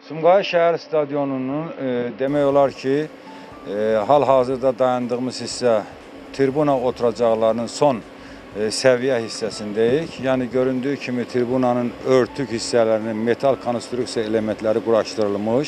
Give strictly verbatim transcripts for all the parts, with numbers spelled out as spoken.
Sumqayıt Şəhər Stadionunun e, demək olar ki, e, hal-hazırda dayandığımız hissə tribuna oturacaqlarının son e, səviyyə hissəsindəyik. Yəni göründüyü kimi tribunanın örtük hissələrinin metal konstruksiya elementləri quraşdırılmış.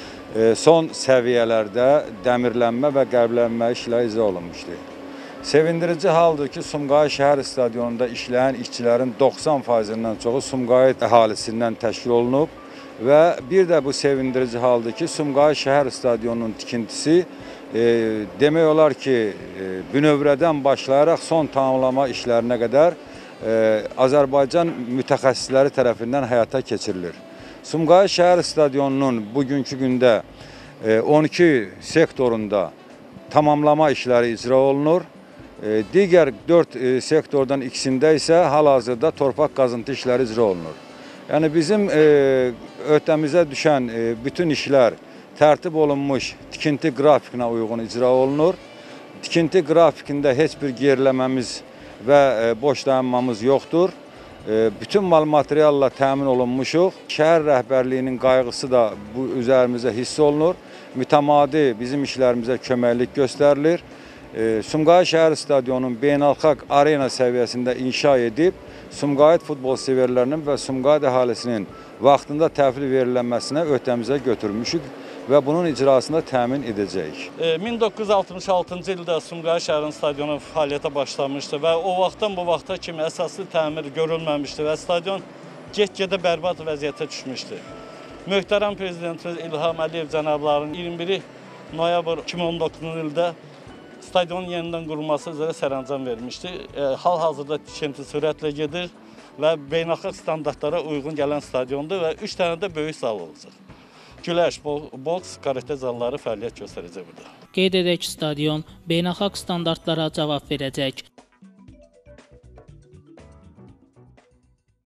E, son səviyyələrdə dəmirlənmə və qəbirlənmə işləri icra olunmuşdur. Sevindirici haldır ki, Sumqayıt Şəhər Stadionunda işləyən işçilərin doxsan faizindən çoxu Sumqayıt əhalisindən təşkil olunub. Və bir də bu sevindirici haldır ki, Sumqayıt Şəhər Stadionunun tikintisi e, demək olar ki, e, bünövrədən başlayaraq son tamamlama işlərinə qədər e, Azərbaycan mütəxəssisləri tərəfindən həyata keçirilir. Sumqayıt Şəhər Stadionunun bugünkü gündə e, on iki sektorunda tamamlama işləri icra olunur. E, digər dörd e, sektordan ikisində isə hal-hazırda torpaq qazıntı işləri icra olunur. Yəni bizim e, öhdəmizə düşən e, bütün işlər tərtib olunmuş tikinti qrafikinə uyğun icra olunur. Tikinti qrafikində heç bir geriləməmiz və e, boş dayanmamız yoxdur. E, bütün mal materialla təmin olunmuşuq. Şəhər rəhbərliyinin qayğısı da bu üzərimizə hiss olunur. Mütəmadi bizim işlərimizə köməklik göstərilir. E, Sumqayıt Şəhər Stadionunun beynəlxalq arena səviyyəsində inşa edib, Sumqayıt futbol severlərinin və Sumqayıt əhalisinin vaxtında təhvil verilməsinə öhdəmizə götürmüşük və bunun icrasında təmin edəcəyik. min doqquz yüz altmış altıncı ildə Sumqayıt Şəhər Stadionu fəaliyyətə başlamışdı və o vaxtdan bu vaxta kimi əsaslı təmir görülməmişdi və stadion get-gedə bərbad vəziyyətə düşmüşdü. Möhtərəm Prezidentimiz İlham Əliyev cənablarının iyirmi biri noyabr iki min on doqquzuncu ildə stadionun yenidən qurulması üzrə sərəncam vermişdi. E, Hal-hazırda tikinti sürətlə gedir və beynəlxalq standartlara uyğun gələn stadiondur və üç dənə də böyük zal olacaq. Güləş, boks, karate zalları fəaliyyət göstərəcək burada. Qeyd edək ki, stadion beynəlxalq standartlara cavab verəcək.